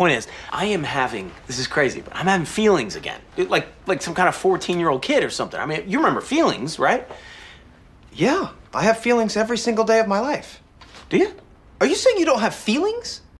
point is, I am having, this is crazy, but I'm having feelings again. Like some kind of 14-year-old kid or something. I mean, you remember feelings, right? Yeah, I have feelings every single day of my life. Do you? Are you saying you don't have feelings?